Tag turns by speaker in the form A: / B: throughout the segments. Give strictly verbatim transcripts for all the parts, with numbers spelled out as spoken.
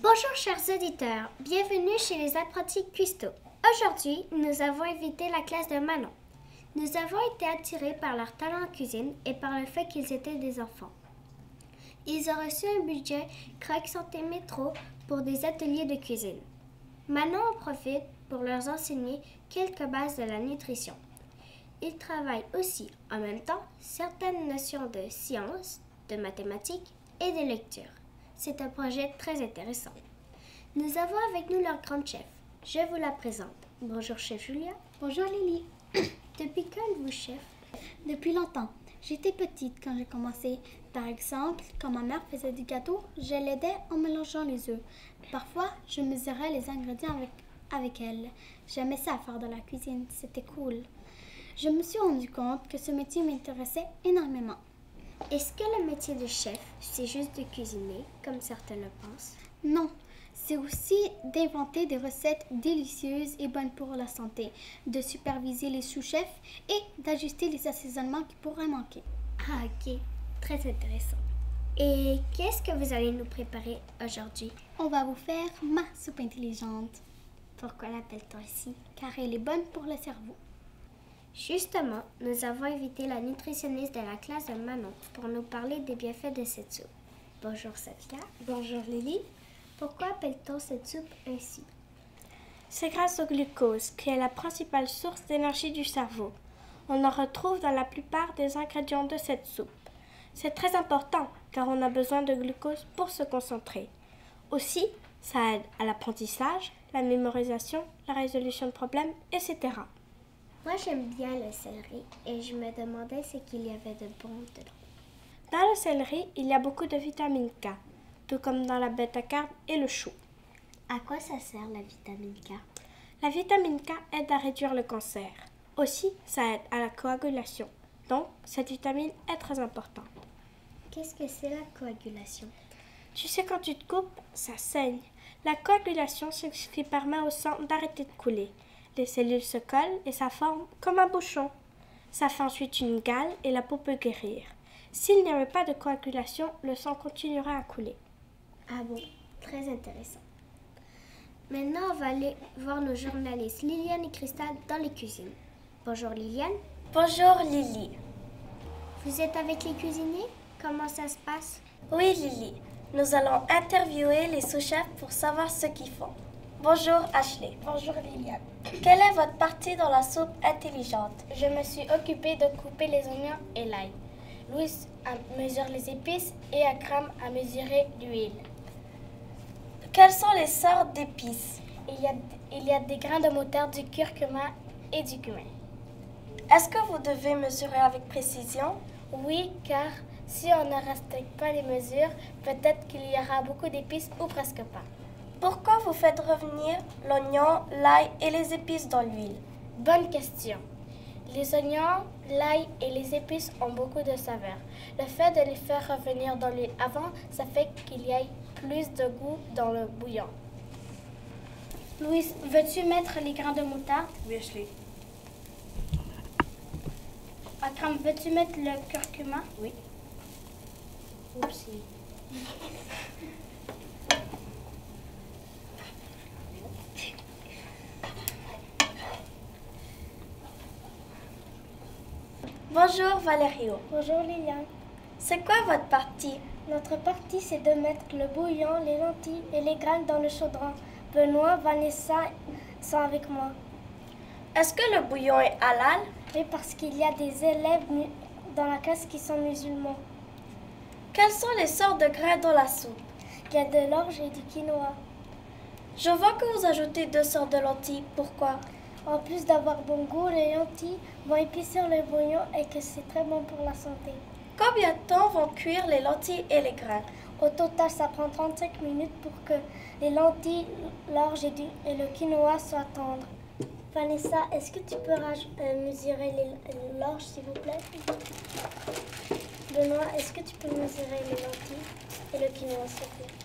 A: Bonjour chers auditeurs, bienvenue chez les apprentis cuistots. Aujourd'hui, nous avons invité la classe de Manon. Nous avons été attirés par leur talent en cuisine et par le fait qu'ils étaient des enfants. Ils ont reçu un budget Croque Santé Métro pour des ateliers de cuisine. Manon en profite pour leur enseigner quelques bases de la nutrition. Ils travaillent aussi, en même temps, certaines notions de sciences, de mathématiques et de lecture. C'est un projet très intéressant. Nous avons avec nous leur grande chef. Je vous la présente. Bonjour chef Julia.
B: Bonjour Lily.
A: Depuis quand êtes-vous chef?
B: Depuis longtemps. J'étais petite quand j'ai commencé. Par exemple, quand ma mère faisait du gâteau, je l'aidais en mélangeant les œufs. Parfois, je mesurais les ingrédients avec, avec elle. J'aimais ça faire de la cuisine, c'était cool. Je me suis rendu compte que ce métier m'intéressait énormément.
A: Est-ce que le métier de chef, c'est juste de cuisiner, comme certains le pensent?
B: Non, c'est aussi d'inventer des recettes délicieuses et bonnes pour la santé, de superviser les sous-chefs et d'ajuster les assaisonnements qui pourraient manquer.
A: Ah, ok. Très intéressant. Et qu'est-ce que vous allez nous préparer aujourd'hui?
B: On va vous faire ma soupe intelligente.
A: Pourquoi l'appelle-t-on ainsi?
B: Car elle est bonne pour le cerveau.
A: Justement, nous avons invité la nutritionniste de la classe de Manon pour nous parler des bienfaits de cette soupe. Bonjour Safia.
C: Bonjour Lily.
A: Pourquoi appelle-t-on cette soupe ainsi?
C: C'est grâce au glucose, qui est la principale source d'énergie du cerveau. On en retrouve dans la plupart des ingrédients de cette soupe. C'est très important car on a besoin de glucose pour se concentrer. Aussi, ça aide à l'apprentissage, la mémorisation, la résolution de problèmes, et cetera.
A: Moi, j'aime bien le céleri et je me demandais ce qu'il y avait de bon dedans.
C: Dans le céleri, il y a beaucoup de vitamine K, tout comme dans la bêta-carotène et le chou.
A: À quoi ça sert la vitamine K?
C: La vitamine K aide à réduire le cancer. Aussi, ça aide à la coagulation. Donc, cette vitamine est très importante.
A: Qu'est-ce que c'est la coagulation?
C: Tu sais, quand tu te coupes, ça saigne. La coagulation, c'est ce qui permet au sang d'arrêter de couler. Les cellules se collent et ça forme comme un bouchon. Ça fait ensuite une gale et la peau peut guérir. S'il n'y avait pas de coagulation, le sang continuerait à couler.
A: Ah bon, très intéressant. Maintenant, on va aller voir nos journalistes Liliane et Cristal dans les cuisines. Bonjour Liliane.
D: Bonjour Lily.
A: Vous êtes avec les cuisiniers? Comment ça se passe?
D: Oui Lily, nous allons interviewer les sous-chefs pour savoir ce qu'ils font. Bonjour Ashley.
E: Bonjour Liliane.
D: Quelle est votre partie dans la soupe intelligente?
E: Je me suis occupée de couper les oignons et l'ail. Louise mesure les épices et Akram a mesuré l'huile.
D: Quelles sont les sortes d'épices?
E: Il y a, il y a des grains de moutarde, du curcuma et du cumin.
D: Est-ce que vous devez mesurer avec précision?
E: Oui, car si on ne respecte pas les mesures, peut-être qu'il y aura beaucoup d'épices ou presque pas.
D: Pourquoi vous faites revenir l'oignon, l'ail et les épices dans l'huile?
E: Bonne question. Les oignons, l'ail et les épices ont beaucoup de saveur. Le fait de les faire revenir dans l'huile avant, ça fait qu'il y ait plus de goût dans le bouillon. Louise, veux-tu mettre les grains de moutarde?
C: Oui, Ashley.
E: Akram, veux-tu mettre le curcuma?
C: Oui.
E: Oupsie.
D: Bonjour Valerio.
E: Bonjour Liliane.
D: C'est quoi votre partie?
E: Notre partie, c'est de mettre le bouillon, les lentilles et les graines dans le chaudron. Benoît, Vanessa sont avec moi.
D: Est-ce que le bouillon est halal?
E: Oui, parce qu'il y a des élèves dans la classe qui sont musulmans.
D: Quelles sont les sortes de grains dans la soupe?
E: Il y a de l'orge et du quinoa.
D: Je vois que vous ajoutez deux sortes de lentilles. Pourquoi?
E: En plus d'avoir bon goût, les lentilles vont épaissir le bouillon et que c'est très bon pour la santé.
D: Combien de temps vont cuire les lentilles et les grains?
E: Au total, ça prend trente-cinq minutes pour que les lentilles, l'orge et, du, et le quinoa soient tendres. Vanessa, est-ce que tu peux euh, mesurer l'orge, s'il vous plaît? Benoît, est-ce que tu peux mesurer les lentilles et le quinoa, s'il vous plaît?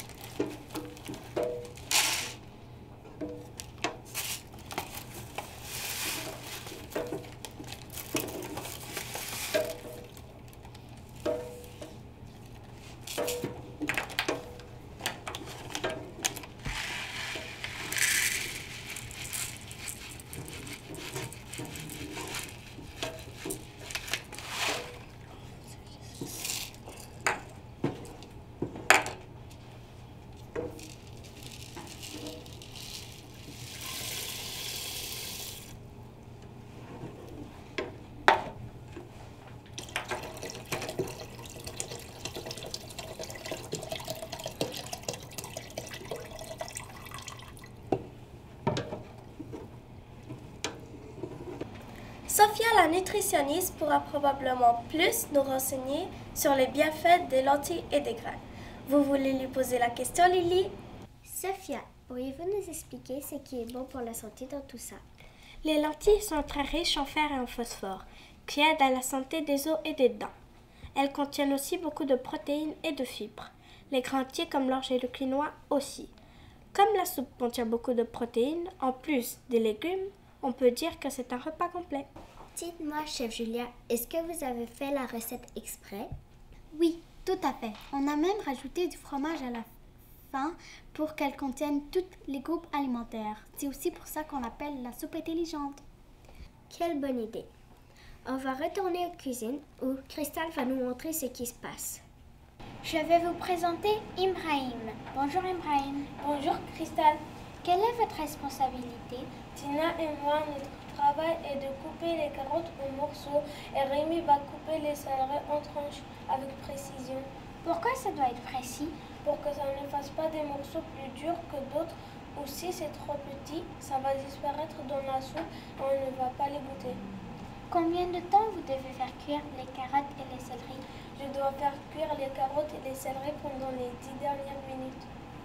D: la nutritionniste pourra probablement plus nous renseigner sur les bienfaits des lentilles et des graines. Vous voulez lui poser la question, Lily?
A: Sophia, pourriez-vous nous expliquer ce qui est bon pour la santé dans tout ça?
C: Les lentilles sont très riches en fer et en phosphore, qui aident à la santé des os et des dents. Elles contiennent aussi beaucoup de protéines et de fibres. Les grains entiers comme l'orge et le quinoa aussi. Comme la soupe contient beaucoup de protéines, en plus des légumes, on peut dire que c'est un repas complet.
A: Dites-moi, chef Julia, est-ce que vous avez fait la recette exprès?
B: Oui, tout à fait. On a même rajouté du fromage à la fin pour qu'elle contienne tous les groupes alimentaires. C'est aussi pour ça qu'on l'appelle la soupe intelligente.
A: Quelle bonne idée. On va retourner aux cuisines où Cristal va nous montrer ce qui se passe.
F: Je vais vous présenter Ibrahim. Bonjour Ibrahim.
E: Bonjour Cristal.
F: Quelle est votre responsabilité?
E: Tina et moi, notre travail est de couper les carottes en morceaux et Rémi va couper les céleris en tranches avec précision.
F: Pourquoi ça doit être précis?
E: Pour que ça ne fasse pas des morceaux plus durs que d'autres, ou si c'est trop petit, ça va disparaître dans la soupe et on ne va pas les goûter.
F: Combien de temps vous devez faire cuire les carottes et les céleris?
E: Je dois faire cuire les carottes et les céleris pendant les dix dernières minutes.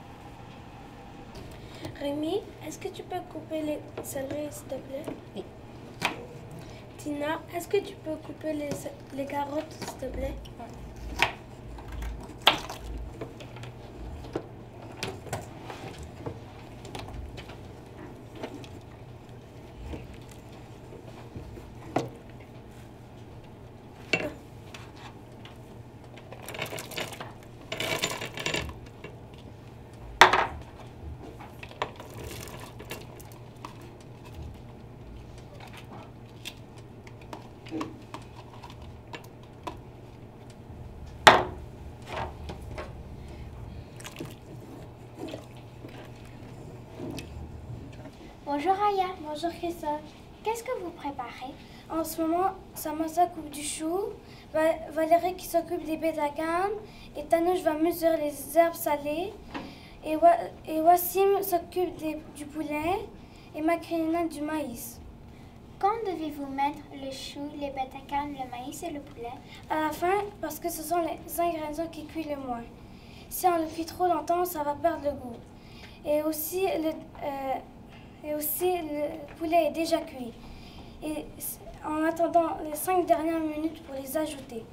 E: Rémi, est-ce que tu peux couper les céleris s'il te plaît?
C: Oui.
E: Tina, est-ce que tu peux couper les, les carottes s'il te plaît?
C: Oui.
F: Bonjour Aya.
E: Bonjour Cristal.
F: Qu'est-ce que vous préparez?
E: En ce moment, Samassa coupe du chou, Va- Valérie qui s'occupe des bétacanes, et Tanouche va mesurer les herbes salées, et, Wa- et Wassim s'occupe des- du poulet, et Macrina du maïs.
F: Quand devez-vous mettre le chou, les bétacanes, le maïs et le poulet?
E: À la fin, parce que ce sont les ingrédients qui cuisent le moins. Si on le cuit trop longtemps, ça va perdre le goût. Et aussi, le, euh, et aussi, le poulet est déjà cuit. Et s- en attendant les cinq dernières minutes pour les ajouter.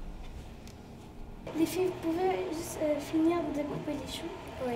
E: Les filles, vous pouvez juste euh, finir de découper les choux?
A: Oui.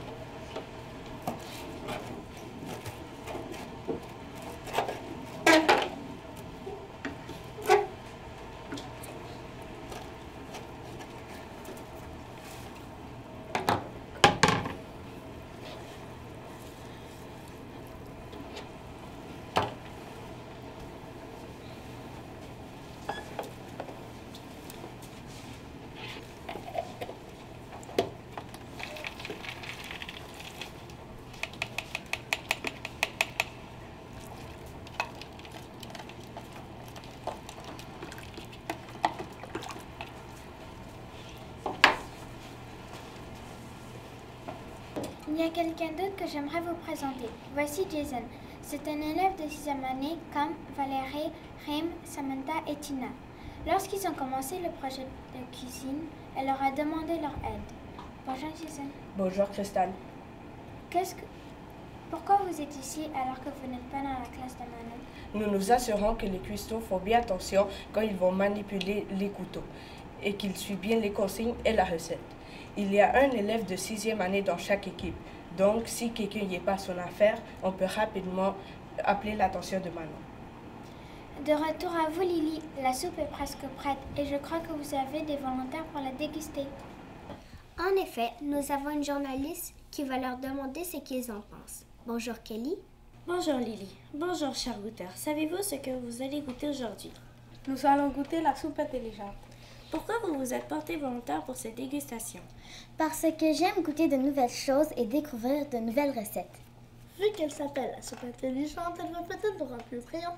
F: Il y a quelqu'un d'autre que j'aimerais vous présenter. Voici Jason. C'est un élève de sixième année comme Valérie, Rem, Samantha et Tina. Lorsqu'ils ont commencé le projet de cuisine, elle leur a demandé leur aide. Bonjour Jason.
G: Bonjour Cristal.
F: Qu'est-ce que... Pourquoi vous êtes ici alors que vous n'êtes pas dans la classe de Manon?
G: Nous nous assurons que les cuistots font bien attention quand ils vont manipuler les couteaux et qu'ils suivent bien les consignes et la recette. Il y a un élève de sixième année dans chaque équipe, donc si quelqu'un n'y est pas son affaire, on peut rapidement appeler l'attention de Manon.
F: De retour à vous Lily, la soupe est presque prête et je crois que vous avez des volontaires pour la déguster.
A: En effet, nous avons une journaliste qui va leur demander ce qu'ils en pensent. Bonjour Kelly.
C: Bonjour Lily. Bonjour chers goûteurs. Savez-vous ce que vous allez goûter aujourd'hui?
H: Nous allons goûter la soupe intelligente.
C: Pourquoi vous vous êtes porté volontaire pour cette dégustation?
B: Parce que j'aime goûter de nouvelles choses et découvrir de nouvelles recettes.
H: Vu qu'elle s'appelle la soupe intelligente, elle va peut-être nous rendre plus brillants.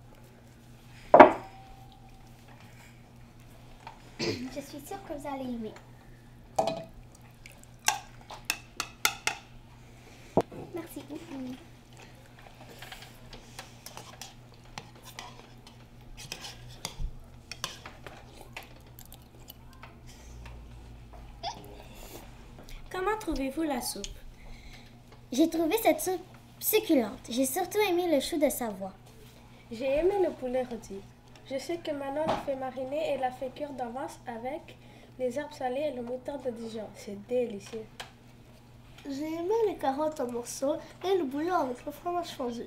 F: Je suis sûre que vous allez aimer.
B: Merci.
C: trouvez-vous la soupe?
B: J'ai trouvé cette soupe succulente. J'ai surtout aimé le chou de Savoie.
C: J'ai aimé le poulet rôti. Je sais que Manon l'a fait mariner et l'a fait cuire d'avance avec les herbes salées et le moutarde de Dijon. C'est délicieux.
H: J'ai aimé les carottes en morceaux et le bouillon avec le fromage fondu.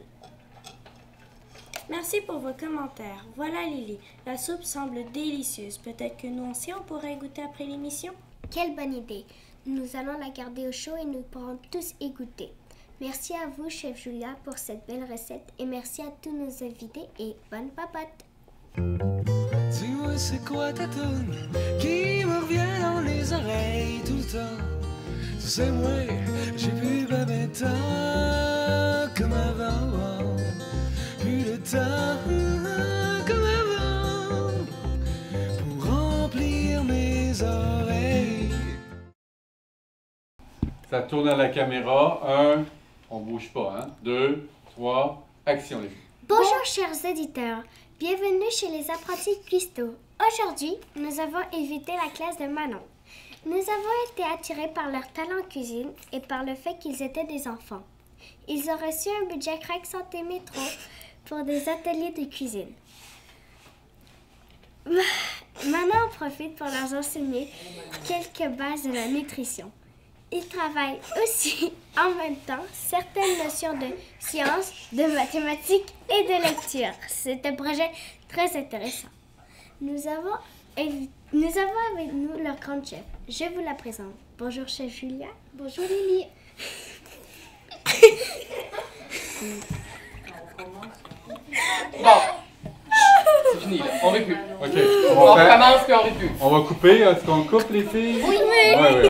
C: Merci pour vos commentaires. Voilà Lily, la soupe semble délicieuse. Peut-être que nous aussi on pourrait goûter après l'émission?
A: Quelle bonne idée! Nous allons la garder au chaud et nous pourrons tous y goûter. Merci à vous, chef Julia, pour cette belle recette et merci à tous nos invités et bonne papote!
I: Dis-moi c'est quoi ta toune qui me revient dans les oreilles tout le temps? Tu sais moi, j'ai plus ben ben temps comme avant. Plus le temps comme avant pour remplir mes oreilles.
J: Ça tourne à la caméra. Un, on bouge pas, hein. Deux, trois, action les filles.
A: Bonjour chers éditeurs, bienvenue chez les apprentis cuistots. Aujourd'hui, nous avons invité la classe de Manon. Nous avons été attirés par leur talent en cuisine et par le fait qu'ils étaient des enfants. Ils ont reçu un budget Craig Santé Métro pour des ateliers de cuisine. Manon en profite pour leur enseigner quelques bases de la nutrition. Ils travaillent aussi en même temps certaines notions de sciences, de mathématiques et de lecture. C'est un projet très intéressant. Nous avons, nous avons avec nous leur grande chef. Je vous la présente. Bonjour chef Julia.
B: Bonjour Lily.
K: Bon, c'est fini là, on rit plus.
J: Ok,
K: On
J: on va faire-
K: recommence puis on rit plus.
J: On va couper, est-ce qu'on coupe les filles?
A: Oui,
J: Ouais, ouais.